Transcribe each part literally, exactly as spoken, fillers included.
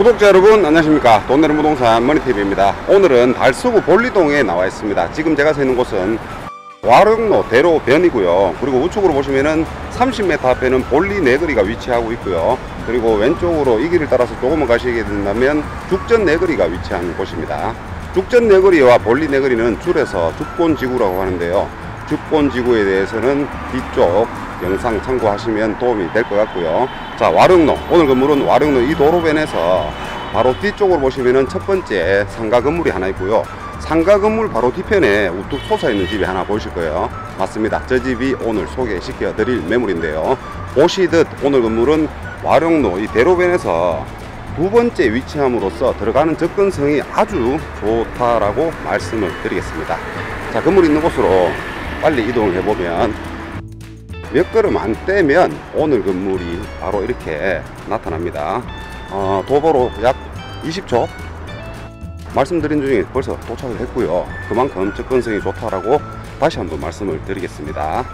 구독자 여러분 안녕하십니까. 돈 내는 부동산 머니티비입니다. 오늘은 달서구 볼리동에 나와 있습니다. 지금 제가 서 있는 곳은 와룡로 대로변이고요. 그리고 우측으로 보시면은 삼십 미터 앞에는 볼리 네거리가 위치하고 있고요. 그리고 왼쪽으로 이 길을 따라서 조금만 가시게 된다면 죽전 네거리가 위치한 곳입니다. 죽전 네거리와 볼리 네거리는 줄여서 죽본지구라고 하는데요. 죽본지구에 대해서는 뒤쪽 영상 참고하시면 도움이 될 것 같고요. 자, 와룡로, 오늘 건물은 와룡로 이 도로변에서 바로 뒤쪽으로 보시면은 첫 번째 상가 건물이 하나 있고요. 상가 건물 바로 뒤편에 우뚝 솟아있는 집이 하나 보이실 거예요. 맞습니다. 저 집이 오늘 소개시켜 드릴 매물인데요. 보시듯 오늘 건물은 와룡로 이 대로변에서 두 번째 위치함으로써 들어가는 접근성이 아주 좋다라고 말씀을 드리겠습니다. 자, 건물 있는 곳으로 빨리 이동을 해보면 몇 걸음 안 떼면 오늘 건물이 바로 이렇게 나타납니다. 어, 도보로 약 이십 초 말씀드린 중에 벌써 도착을 했고요. 그만큼 접근성이 좋다라고 다시 한번 말씀을 드리겠습니다.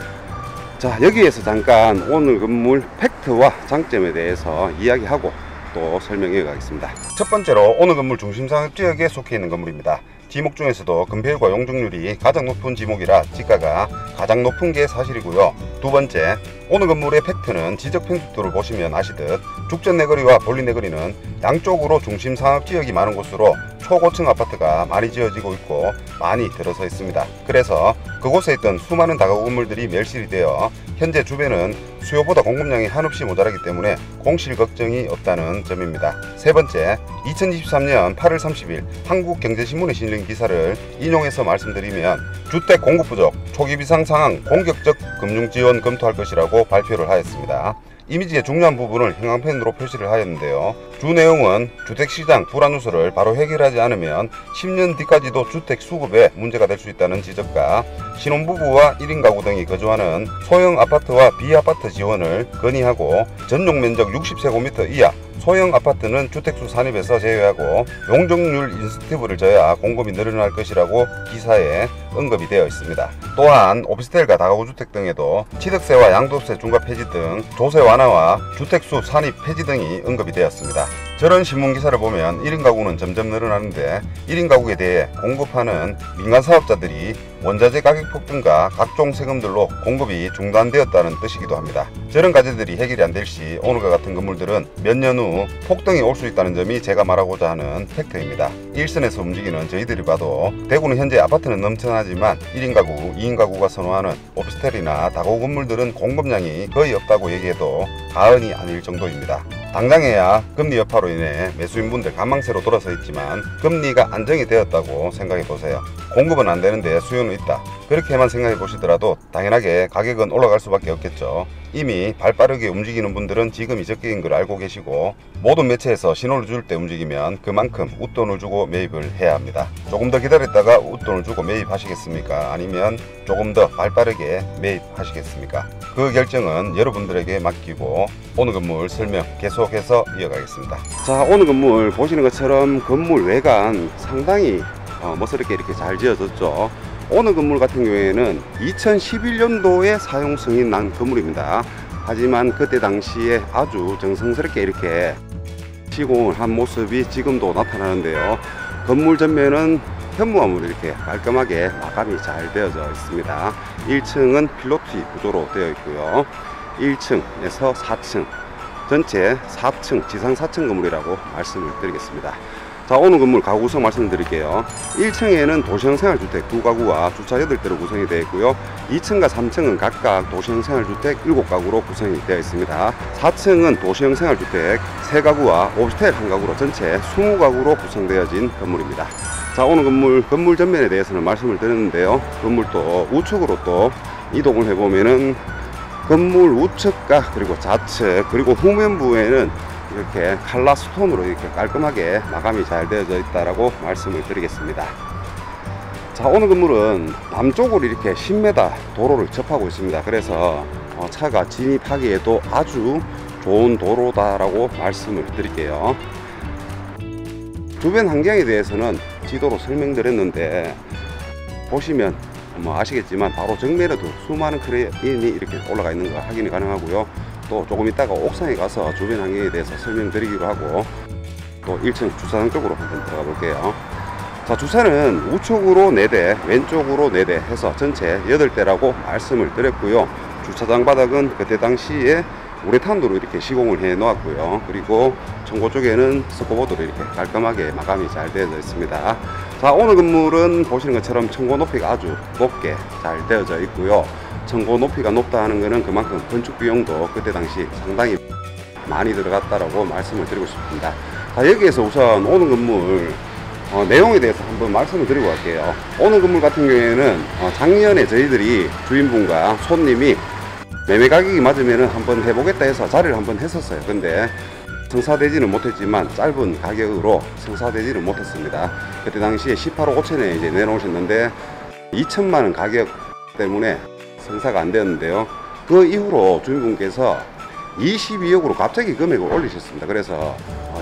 자, 여기에서 잠깐 오늘 건물 팩트와 장점에 대해서 이야기하고 또 설명해 가겠습니다. 첫 번째로 오늘 건물 중심상업지역에 속해 있는 건물입니다. 지목 중에서도 건폐율과 용적률이 가장 높은 지목이라 지가가 가장 높은 게 사실이고요. 두 번째, 오늘 건물의 팩트는 지적 편집도를 보시면 아시듯 죽전 네거리와 볼리 네거리는 양쪽으로 중심 상업지역이 많은 곳으로 초고층 아파트가 많이 지어지고 있고 많이 들어서 있습니다. 그래서 그곳에 있던 수많은 다가구 건물들이 멸실이 되어 현재 주변은 수요보다 공급량이 한없이 모자라기 때문에 공실 걱정이 없다는 점입니다. 세 번째, 이천이십삼 년 팔월 삼십일 한국경제신문에 실린 기사를 인용해서 말씀드리면 주택 공급 부족, 초기 비상 상황 공격적 금융 지원 검토할 것이라고 발표를 하였습니다. 이미지의 중요한 부분을 형광펜으로 표시를 하였는데요. 주 내용은 주택시장 불안 요소를 바로 해결하지 않으면 십 년 뒤까지도 주택 수급에 문제가 될 수 있다는 지적과 신혼부부와 일 인 가구 등이 거주하는 소형 아파트와 비아파트 지원을 건의하고 전용 면적 육십 세제곱미터 이하 소형 아파트는 주택수 산입에서 제외하고 용적률 인센티브를 줘야 공급이 늘어날 것이라고 기사에 언급이 되어 있습니다. 또한 오피스텔과 다가구주택 등에도 취득세와 양도세 중과 폐지 등 조세 완화와 주택수 산입 폐지 등이 언급이 되었습니다. 저런 신문기사를 보면 일 인 가구는 점점 늘어나는데 일 인 가구에 대해 공급하는 민간사업자들이 원자재 가격 폭등과 각종 세금들로 공급이 중단되었다는 뜻이기도 합니다. 저런 과제들이 해결이 안 될 시 오늘과 같은 건물들은 몇 년 후 폭등이 올 수 있다는 점이 제가 말하고자 하는 팩트입니다. 일선에서 움직이는 저희들이 봐도 대구는 현재 아파트는 넘쳐나지만 일 인 가구, 이 인 가구가 선호하는 오피스텔이나 다가구 건물들은 공급량이 거의 없다고 얘기해도 과언이 아닐 정도입니다. 당장에야 금리 여파로 인해 매수인분들 관망세로 돌아서 있지만 금리가 안정이 되었다고 생각해 보세요. 공급은 안 되는데 수요는 있다. 그렇게만 생각해 보시더라도 당연하게 가격은 올라갈 수밖에 없겠죠. 이미 발빠르게 움직이는 분들은 지금 이적격인 걸 알고 계시고 모든 매체에서 신호를 줄 때 움직이면 그만큼 웃돈을 주고 매입을 해야 합니다. 조금 더 기다렸다가 웃돈을 주고 매입하시겠습니까? 아니면 조금 더 발빠르게 매입하시겠습니까? 그 결정은 여러분들에게 맡기고 오늘 건물 설명 계속해서 이어가겠습니다. 자, 오늘 건물 보시는 것처럼 건물 외관 상당히 어, 멋스럽게 이렇게 잘 지어졌죠. 오늘 건물 같은 경우에는 이천십일 년도에 사용 승인 난 건물입니다. 하지만 그때 당시에 아주 정성스럽게 이렇게 시공을 한 모습이 지금도 나타나는데요. 건물 전면은 현무암으로 이렇게 깔끔하게 마감이 잘 되어져 있습니다. 일 층은 필로티 구조로 되어 있고요. 일 층에서 사 층, 전체 사 층, 지상 사 층 건물이라고 말씀을 드리겠습니다. 자, 오늘 건물 가구 구성 말씀드릴게요. 일 층에는 도시형 생활주택 두 가구와 주차 여덟 대로 구성이 되어 있고요. 이 층과 삼 층은 각각 도시형 생활주택 일곱 가구로 구성이 되어 있습니다. 사 층은 도시형 생활주택 세 가구와 오피스텔 한 가구로 전체 이십 가구로 구성되어진 건물입니다. 자, 오늘 건물 건물 전면에 대해서는 말씀을 드렸는데요. 건물 또 우측으로 또 이동을 해보면은 건물 우측과 그리고 좌측 그리고 후면부에는 이렇게 칼라 스톤으로 이렇게 깔끔하게 마감이 잘 되어져 있다라고 말씀을 드리겠습니다. 자, 오늘 건물은 남쪽으로 이렇게 십 미터 도로를 접하고 있습니다. 그래서 차가 진입하기에도 아주 좋은 도로다라고 말씀을 드릴게요. 주변 환경에 대해서는 지도로 설명드렸는데 보시면 뭐 아시겠지만 바로 정면에도 수많은 크레인이 이렇게 올라가 있는 거 확인이 가능하고요. 또 조금 있다가 옥상에 가서 주변 환경에 대해서 설명드리기로 하고, 또 일 층 주차장 쪽으로 한번 들어가 볼게요. 자, 주차는 우측으로 네 대, 왼쪽으로 네 대 해서 전체 여덟 대라고 말씀을 드렸고요. 주차장 바닥은 그때 당시에 우레탄도로 이렇게 시공을 해 놓았고요. 그리고 청고 쪽에는 스코보드로 이렇게 깔끔하게 마감이 잘 되어져 있습니다. 자, 오늘 건물은 보시는 것처럼 청고 높이가 아주 높게 잘 되어져 있고요. 청고 높이가 높다는 것은 그만큼 건축 비용도 그때 당시 상당히 많이 들어갔다라고 말씀을 드리고 싶습니다. 자, 여기에서 우선 오늘 건물 어, 내용에 대해서 한번 말씀을 드리고 갈게요. 오늘 건물 같은 경우에는 어, 작년에 저희들이 주인분과 손님이 매매 가격이 맞으면 한번 해보겠다 해서 자리를 한번 했었어요. 근데 성사되지는 못했지만 짧은 가격으로 성사되지는 못했습니다. 그때 당시에 십팔억 오천에 이제 내놓으셨는데 이천만 원 가격 때문에 성사가 안 되었는데요. 그 이후로 주인분께서 이십이억으로 갑자기 금액을 올리셨습니다. 그래서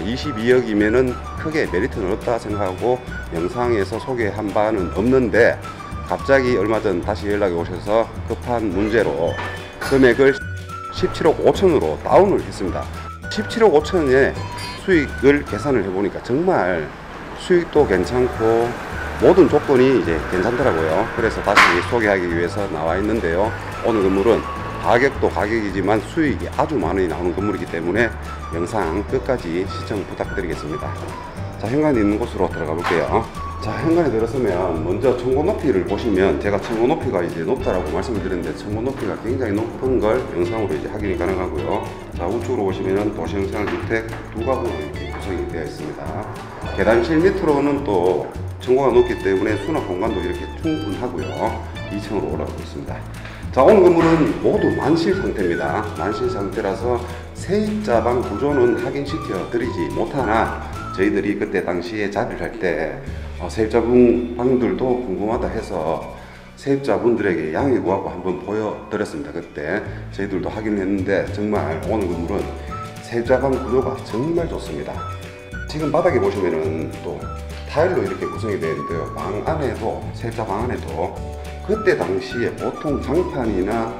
이십이억이면은 크게 메리트는 없다 생각하고 영상에서 소개한 바는 없는데 갑자기 얼마 전 다시 연락이 오셔서 급한 문제로 금액을 십칠억 오천으로 다운을 했습니다. 십칠억 오천의 수익을 계산을 해보니까 정말 수익도 괜찮고 모든 조건이 이제 괜찮더라고요. 그래서 다시 소개하기 위해서 나와 있는데요. 오늘 건물은 가격도 가격이지만 수익이 아주 많이 나오는 건물이기 때문에 영상 끝까지 시청 부탁드리겠습니다. 자, 현관이 있는 곳으로 들어가 볼게요. 자, 현관에 들어서면 먼저 청고 높이를 보시면 제가 청고 높이가 이제 높다라고 말씀을 드렸는데 청고 높이가 굉장히 높은 걸 영상으로 이제 확인이 가능하고요. 자, 우측으로 보시면은 도시형 생활주택 두 가구로 이렇게 구성이 되어 있습니다. 계단실 밑으로는 또 청고가 높기 때문에 수납 공간도 이렇게 충분하고요. 이 층으로 올라가고 있습니다. 자, 오늘 건물은 모두 만실 상태입니다. 만실 상태라서 세입자방 구조는 확인시켜 드리지 못하나 저희들이 그때 당시에 자리를 할 때 어, 세입자분 방들도 궁금하다 해서 세입자분들에게 양해 구하고 한번 보여드렸습니다. 그때 저희들도 확인했는데 정말 오늘 건물은 세입자방 구조가 정말 좋습니다. 지금 바닥에 보시면은 또 타일로 이렇게 구성이 되어 있는데요. 방 안에도 세입자 방 안에도 그때 당시에 보통 장판이나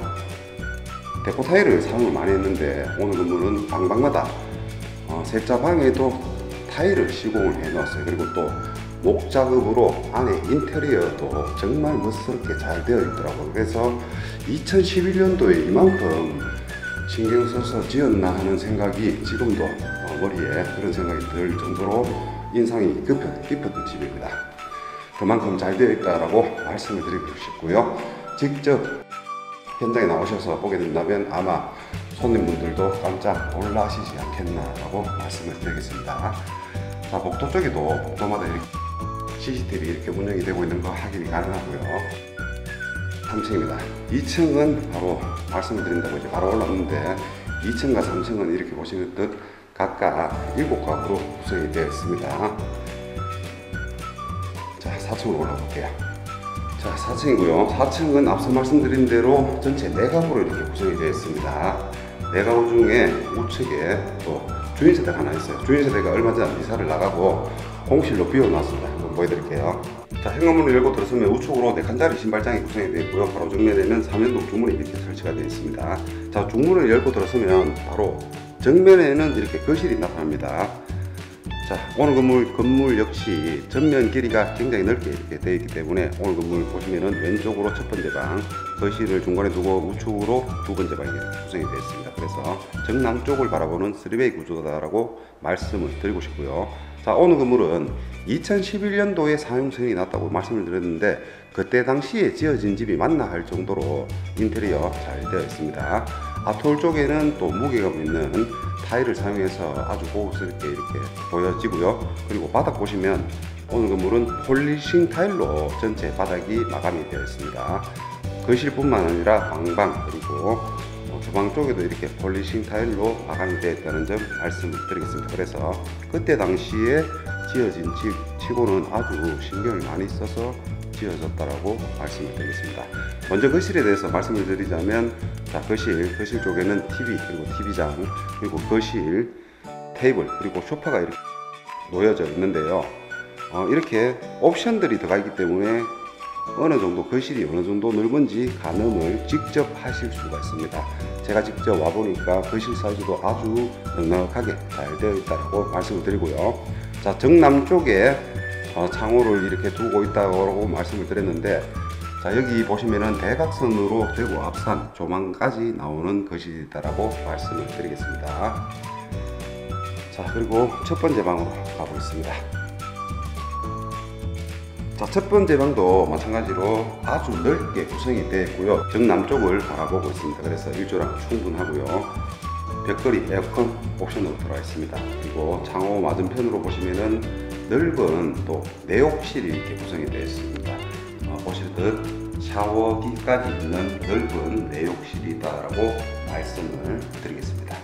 데코 타일을 사용을 많이 했는데 오늘 건물은 방방마다 어, 세입자 방에도 타일을 시공을 해 놓았어요. 그리고 또 목작업으로 안에 인테리어도 정말 멋스럽게 잘 되어 있더라고요. 그래서 이천십일 년도에 이만큼 신경 써서 지었나 하는 생각이 지금도 어, 머리에 그런 생각이 들 정도로 인상이 깊은, 깊은 집입니다. 그만큼 잘 되어 있다라고 말씀을 드리고 싶고요. 직접 현장에 나오셔서 보게 된다면 아마 손님분들도 깜짝 놀라시지 않겠나라고 말씀을 드리겠습니다. 자, 복도 쪽에도 복도마다 이렇게 씨씨티비 이렇게 운영이 되고 있는 거 확인이 가능하고요. 삼 층입니다. 이 층은 바로 말씀을 드린다고 이제 바로 올랐는데 이 층과 삼 층은 이렇게 보시는 듯 각각 일곱 가구로 구성이 되어 있습니다. 자, 사 층으로 올라볼게요. 자, 사 층이고요. 사 층은 앞서 말씀드린 대로 전체 네 가구로 이렇게 구성이 되어 있습니다. 네 가구 중에 우측에 또 주인세대가 하나 있어요. 주인세대가 얼마 전 이사를 나가고 공실로 비워놨습니다. 한번 보여드릴게요. 자, 현관문을 열고 들어서면 우측으로 네 칸짜리 신발장이 구성이 되어 있고요. 바로 정면에는 삼연동 중문이 이렇게 설치가 되어 있습니다. 자, 중문을 열고 들어서면 바로 정면에는 이렇게 거실이 나타납니다. 자, 오늘 건물, 건물 역시 전면 길이가 굉장히 넓게 이렇게 되어 있기 때문에 오늘 건물 보시면은 왼쪽으로 첫 번째 방, 거실을 중간에 두고 우측으로 두 번째 방이 구성이 되어 있습니다. 그래서 정남쪽을 바라보는 쓰리베이 구조다라고 말씀을 드리고 싶고요. 자, 오늘 건물은 이천십일 년도에 사용승인이 났다고 말씀을 드렸는데 그때 당시에 지어진 집이 맞나 할 정도로 인테리어 잘 되어 있습니다. 아트홀 쪽에는 또 무게감 있는 타일을 사용해서 아주 고급스럽게 이렇게 보여지고요. 그리고 바닥 보시면 오늘 건물은 폴리싱 타일로 전체 바닥이 마감이 되어 있습니다. 거실뿐만 아니라 방방 그리고 주방 쪽에도 이렇게 폴리싱 타일로 마감이 되어 있다는 점 말씀을 드리겠습니다. 그래서 그때 당시에 지어진 집 치고는 아주 신경을 많이 써서 지어졌다라고 말씀을 드리겠습니다. 먼저 거실에 대해서 말씀을 드리자면, 자, 거실, 거실 쪽에는 티비, 그리고 티비장, 그리고 거실, 테이블, 그리고 소파가 이렇게 놓여져 있는데요. 어, 이렇게 옵션들이 들어가 있기 때문에 어느 정도 거실이 어느 정도 넓은지 가늠을 직접 하실 수가 있습니다. 제가 직접 와보니까 거실 사이즈도 아주 넉넉하게 잘 되어 있다고 말씀을 드리고요. 자, 정남쪽에 어, 창호를 이렇게 두고 있다고 말씀을 드렸는데, 자, 여기 보시면은 대각선으로 대구 앞산 조망까지 나오는 것이다라고 말씀을 드리겠습니다. 자, 그리고 첫 번째 방으로 가보겠습니다. 자, 첫 번째 방도 마찬가지로 아주 넓게 구성이 되어 있고요. 정남쪽을 바라보고 있습니다. 그래서 일조량 충분하고요. 벽걸이 에어컨 옵션으로 들어와 있습니다. 그리고 창호 맞은편으로 보시면은 넓은 또 내욕실이 이렇게 구성이 되어 있습니다. 어, 보시듯 샤워기까지 있는 넓은 내욕실이다라고 말씀을 드리겠습니다.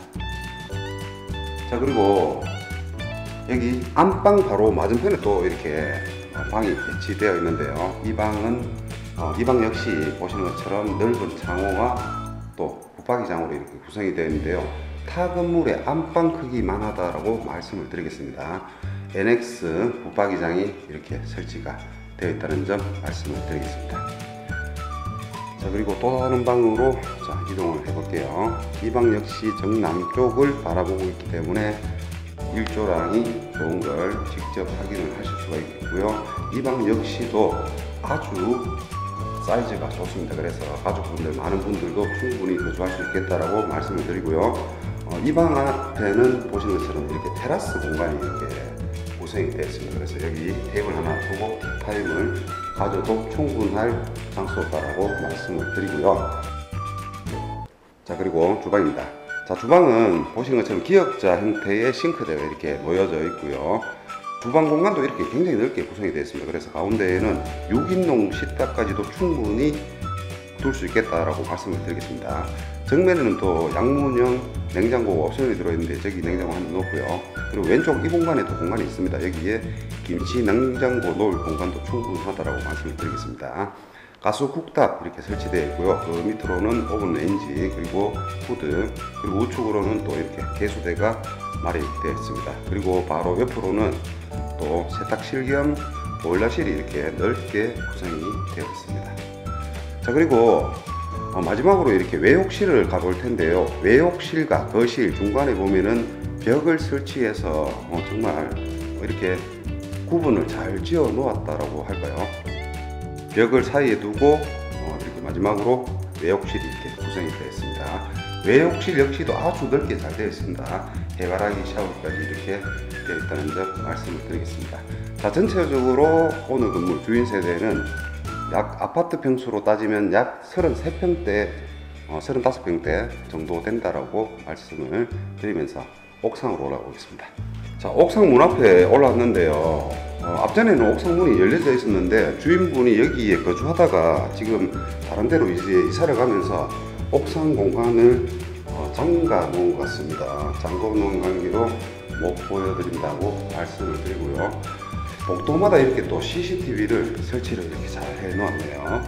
자, 그리고 여기 안방 바로 맞은편에 또 이렇게 방이 배치되어 있는데요. 이 방은 어, 이 방 역시 보시는 것처럼 넓은 창호와 또 붙박이장으로 이렇게 구성이 되어 있는데요. 타 건물의 안방 크기만 하다라고 말씀을 드리겠습니다. 엔엑스 붙박이장이 이렇게 설치가 되어 있다는 점 말씀을 드리겠습니다. 자, 그리고 또 다른 방으로 자, 이동을 해 볼게요. 이 방 역시 정남쪽을 바라보고 있기 때문에 일조량이 좋은 걸 직접 확인을 하실 수가 있겠고요. 이 방 역시도 아주 사이즈가 좋습니다. 그래서 가족분들, 많은 분들도 충분히 거주할 수 있겠다라고 말씀을 드리고요. 어, 이 방 앞에는 보시는 것처럼 이렇게 테라스 공간이 이렇게 구성이 되어 있습니다. 그래서 여기 테이블 하나 두고 티타임을 가져도 충분할 장소다라고 말씀을 드리고요. 자, 그리고 주방입니다. 자, 주방은 보시는 것처럼 기역자 형태의 싱크대가 이렇게 놓여져 있고요. 주방 공간도 이렇게 굉장히 넓게 구성이 되어 있습니다. 그래서 가운데에는 육 인용 식탁까지도 충분히 둘 수 있겠다라고 말씀을 드리겠습니다. 정면에는 또 양문형 냉장고가 옵션이 들어있는데 저기 냉장고 하나 놓고요. 그리고 왼쪽 이 공간에도 공간이 있습니다. 여기에 김치 냉장고 놓을 공간도 충분하다라고 말씀을 드리겠습니다. 가스 쿡탑 이렇게 설치되어 있고요. 그 밑으로는 오븐 레인지, 그리고 후드, 그리고 우측으로는 또 이렇게 개수대가 마련되어 있습니다. 그리고 바로 옆으로는 또 세탁실 겸 보일러실이 이렇게 넓게 구성이 되어 있습니다. 자, 그리고 어, 마지막으로 이렇게 외욕실을 가볼 텐데요. 외욕실과 거실 중간에 보면은 벽을 설치해서 어, 정말 이렇게 구분을 잘 지어 놓았다라고 할까요? 벽을 사이에 두고 어, 이렇게 마지막으로 외욕실이 이렇게 구성이 되어 있습니다. 외욕실 역시도 아주 넓게 잘 되어 있습니다. 해바라기 샤워까지 이렇게 되어 있다는 점 말씀을 드리겠습니다. 자, 전체적으로 오늘 건물 주인 세대는 약 아파트 평수로 따지면 약 서른세 평대, 어, 서른다섯 평대 정도 된다라고 말씀을 드리면서 옥상으로 올라오겠습니다. 자, 옥상 문 앞에 올라왔는데요. 어, 앞전에는 옥상 문이 열려져 있었는데 주인분이 여기에 거주하다가 지금 다른 데로 이제 이사를 가면서 옥상 공간을 어, 잠가 놓은 것 같습니다. 잠가 놓은 관계로 못 보여드린다고 말씀을 드리고요. 복도마다 이렇게 또 씨씨티비를 설치를 이렇게 잘 해 놓았네요.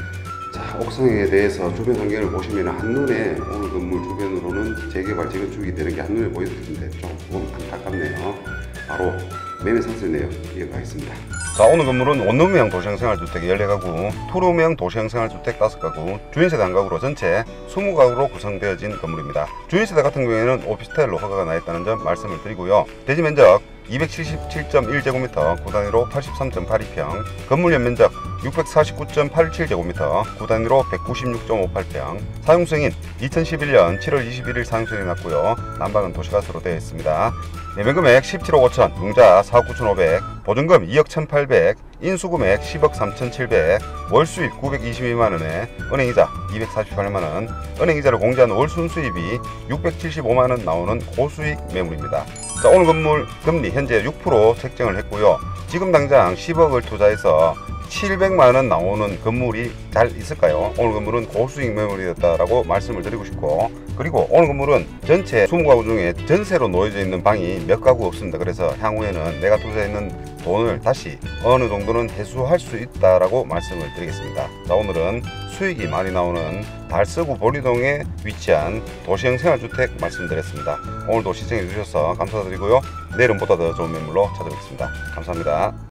자, 옥상에 대해서 주변 환경을 보시면 한눈에 오늘 건물 주변으로는 재개발, 재건축이 되는 게 한눈에 보이는데 조금 안타깝네요. 바로 매매 상세네요. 이어가겠습니다. 자, 오늘 건물은 원룸형 도시형생활주택 열네 가구, 투룸형 도시형생활주택 다섯 가구, 주인세대 한 가구로 전체 이십 가구로 구성되어진 건물입니다. 주인세대 같은 경우에는 오피스텔로 허가가 나 있다는 점 말씀을 드리고요. 대지 면적 이백칠십칠 점 일 제곱미터, 구 단위로 팔십삼 점 팔이 평, 건물 연면적 육백사십구 점 팔칠 제곱미터, 구 단위로 백구십육 점 오팔 평, 사용승인 이천십일 년 칠월 이십일일 사용승인이 났고요. 난방은 도시가스로 되어 있습니다. 매매금액 십칠억 오천, 융자 사억 구천오백, 보증금 이억 천팔백, 인수금액 십억 삼천칠백, 월수입 구백이십이만 원에 은행이자 이백사십팔만 원, 은행이자를 공제한 월 순수입이 육백칠십오만 원 나오는 고수익 매물입니다. 자, 오늘 건물 금리 현재 육 퍼센트 책정을 했고요. 지금 당장 십억을 투자해서 칠백만 원 나오는 건물이 잘 있을까요? 오늘 건물은 고수익 매물이었다라고 말씀을 드리고 싶고, 그리고 오늘 건물은 전체 이십 가구 중에 전세로 놓여져 있는 방이 몇 가구 없습니다. 그래서 향후에는 내가 투자했는 돈을 다시 어느 정도는 회수할 수 있다라고 말씀을 드리겠습니다. 자, 오늘은 수익이 많이 나오는 달서구 볼리동에 위치한 도시형 생활주택 말씀드렸습니다. 오늘도 시청해 주셔서 감사드리고요. 내일은 보다 더 좋은 매물로 찾아뵙겠습니다. 감사합니다.